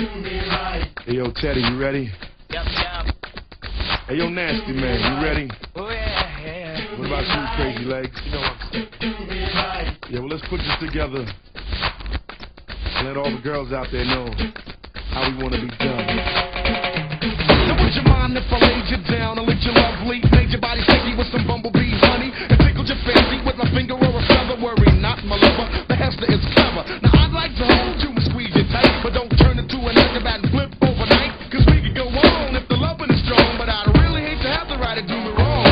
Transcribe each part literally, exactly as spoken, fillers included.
Hey, yo, Teddy, you ready? Yep, yep. Hey, yo, Nasty Man, you ready? Oh, yeah, yeah. What about you, Crazy Legs? You know I'm saying. Yeah, well, let's put this together. Let all the girls out there know how we want to be done. Now, would you mind if I laid you down and licked your lovely, made your body sticky with some bumblebee honey, and tickled your fancy with my finger or a feather? Worry not, my lover, the Hester is clever. Now, I'd like to hold you and squeeze you tight, but don't turn into an acrobat and flip overnight, cause we could go on if the loving is strong, but I'd really hate to have to write it, do me wrong.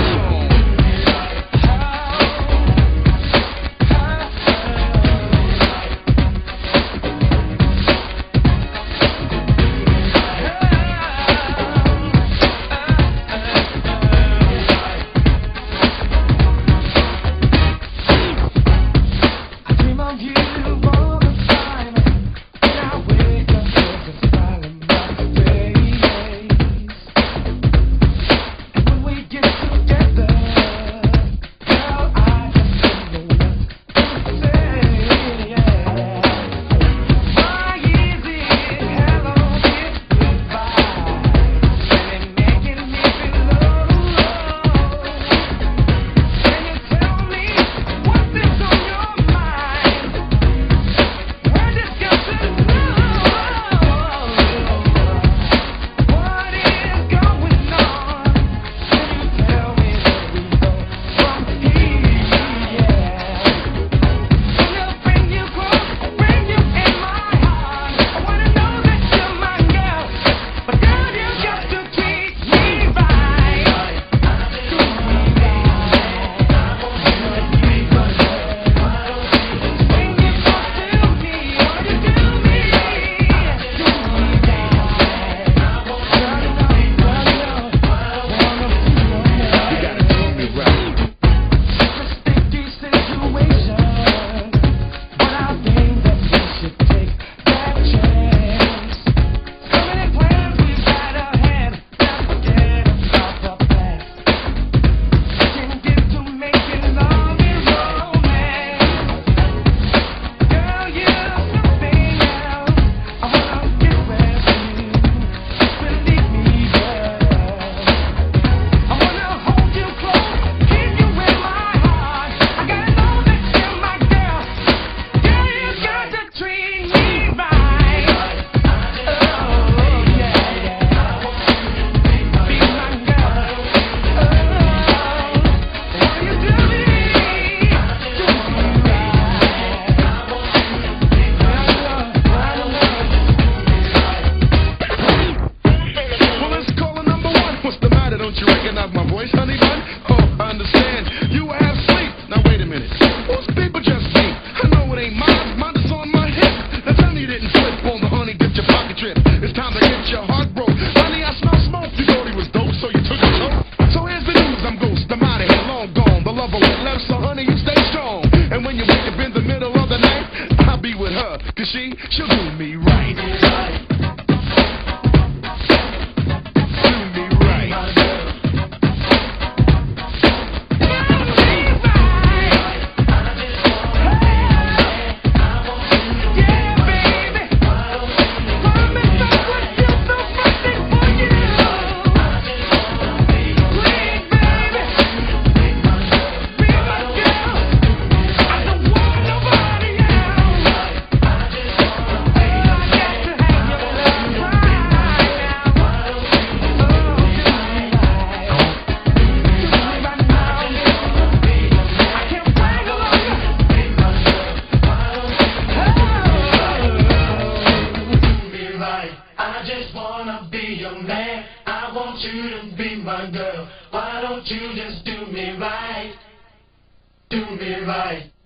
My voice, honey bun? Oh, I understand. You have sleep. Now wait a minute. Whose people just me? I know it ain't mine. Mine is on my hip. Now tell me you didn't slip on the honey dip your pocket trip. It's time to get your heart broke. Honey, I smell smoke. You thought he was dope, so you took a toke. So here's the news. I'm ghost. I'm out of here, long gone. The lover went left, so honey, you stay strong. And when you wake up in the middle of the night, I'll be with her, cause she, she'll do me right. I just wanna be your man. I want you to be my girl. Why don't you just do me right? Do me right.